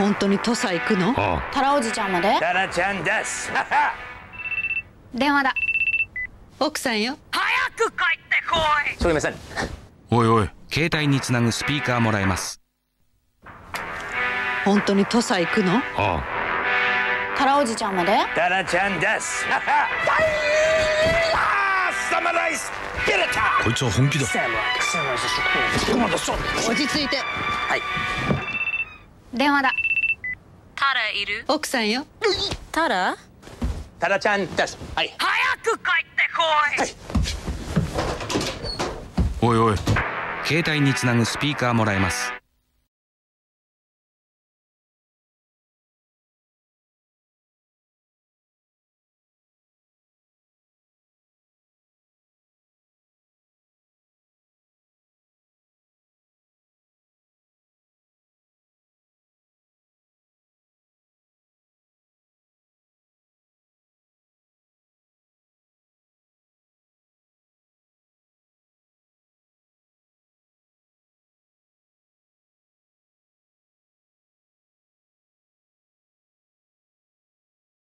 本当に土佐行くの？ タラおじちゃんまで？ タラちゃんです。 電話だ。 奥さんよ。 早く帰ってこい。すみません。 おいおい、携帯につなぐスピーカーもらえます。 本当に土佐行くの？ タラおじちゃんまで？ タラちゃんです。 こいつは本気だ。 落ち着いて。 はい。 電話だ。 タラいる？ 奥さんよ。 タラ？ タラちゃんです。はい。早く帰ってこい。 おいおい、携帯につなぐスピーカーもらえます。